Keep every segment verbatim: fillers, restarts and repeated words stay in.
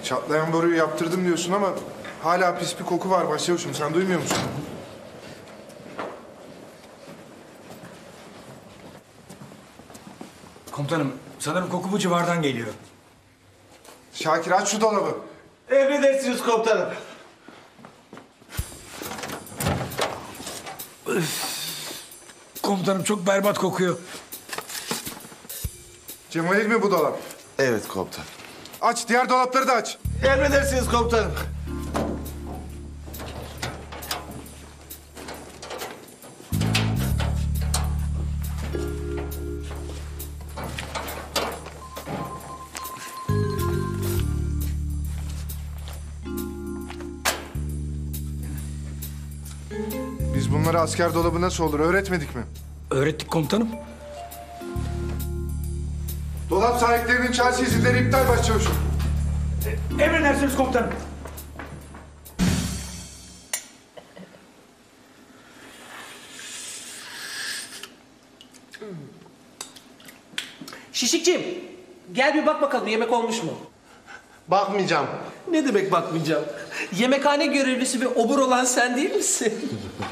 Çatlayan boruyu yaptırdım diyorsun ama hala pis bir koku var başçavuşum. Sen duymuyor musun? Komutanım, sanırım koku bu civardan geliyor. Şakir aç şu dolabı. Emredersiniz komutanım. Komutanım çok berbat kokuyor. Cemalil mi bu dolap? Evet komutan. Aç, diğer dolapları da aç. Emredersiniz komutanım. Biz bunları asker dolabı nasıl olur öğretmedik mi? Öğrettik komutanım. Dolap sahiplerinin çarşı izinleri iptal başçavuşum. Emredersiniz komutanım. Şişikciğim, gel bir bak bakalım yemek olmuş mu? Bakmayacağım. Ne demek bakmayacağım? Yemekhane görevlisi ve obur olan sen değil misin?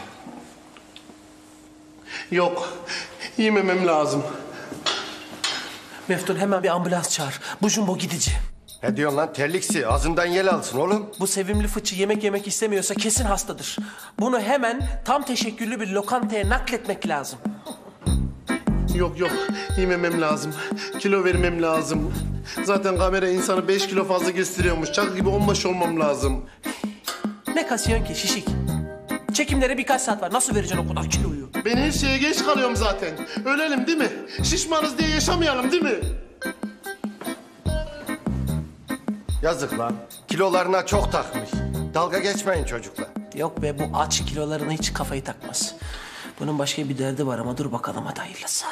Yok. Yememem lazım. Meftun hemen bir ambulans çağır. Bu jumbo gidici. Ne diyorsun lan terliksi? Ağzından yel alsın oğlum. Bu sevimli fıçı yemek yemek istemiyorsa kesin hastadır. Bunu hemen tam teşekküllü bir lokantaya nakletmek lazım. Yok yok. Yememem lazım. Kilo vermem lazım. Zaten kamera insanı beş kilo fazla gösteriyormuş. Çak gibi onbaşı olmam lazım. Ne kasıyorsun ki şişik? Çekimlere birkaç saat var. Nasıl vereceksin o kadar kiloyu? Ben her şeye geç kalıyorum zaten. Ölelim değil mi? Şişmanız diye yaşamayalım değil mi? Yazık lan. Kilolarına çok takmış. Dalga geçmeyin çocukla. Yok be, bu aç kilolarına hiç kafayı takmaz. Bunun başka bir derdi var ama dur bakalım, hadi hayırlısı.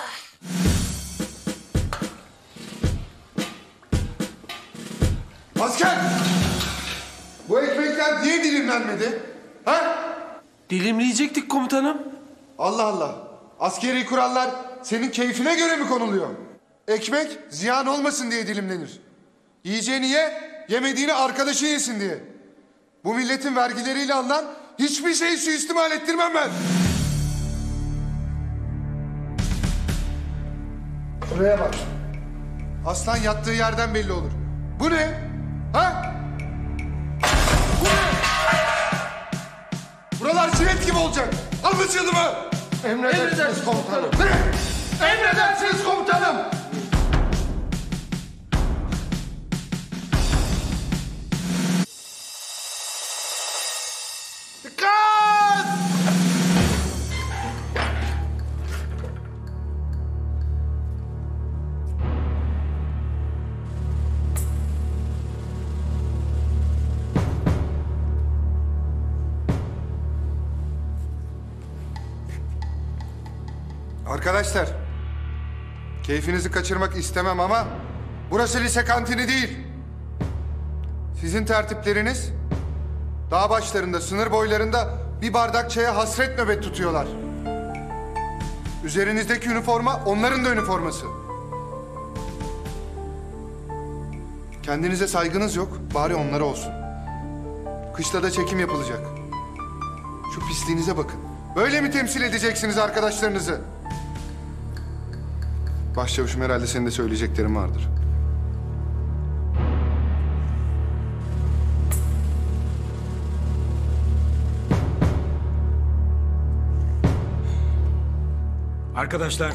Asker! Bu ekmekler niye dilimlenmedi? Ha? Dilimleyecektik komutanım. Allah Allah. Askeri kurallar senin keyfine göre mi konuluyor? Ekmek ziyan olmasın diye dilimlenir. Yiyeceğini ye, yemediğini arkadaşı yesin diye. Bu milletin vergileriyle alınan hiçbir şeyi suistimal ettirmem ben. Şuraya bak. Aslan yattığı yerden belli olur. Bu ne? Ha? Bu ne? Buralar jilet gibi olacak. Anlaşıldı mı? Emredersiniz komutanım. Ne? Emredersiniz komutanım. Dikkat! Arkadaşlar, keyfinizi kaçırmak istemem ama burası lise kantini değil. Sizin tertipleriniz dağ başlarında, sınır boylarında bir bardak çaya hasret nöbet tutuyorlar. Üzerinizdeki üniforma onların da üniforması. Kendinize saygınız yok, bari onlara olsun. Kışlada çekim yapılacak. Şu pisliğinize bakın. Böyle mi temsil edeceksiniz arkadaşlarınızı? Başçavuşum, herhalde senin de söyleyeceklerin vardır. Arkadaşlar,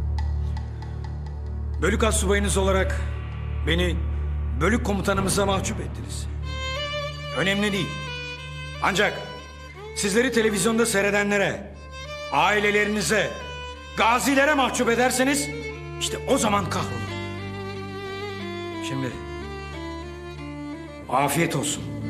bölük astsubayınız olarak beni bölük komutanımıza mahcup ettiniz. Önemli değil. Ancak sizleri televizyonda seyredenlere, ailelerinize, gazilere mahcup ederseniz işte o zaman kahrolun. Şimdi afiyet olsun.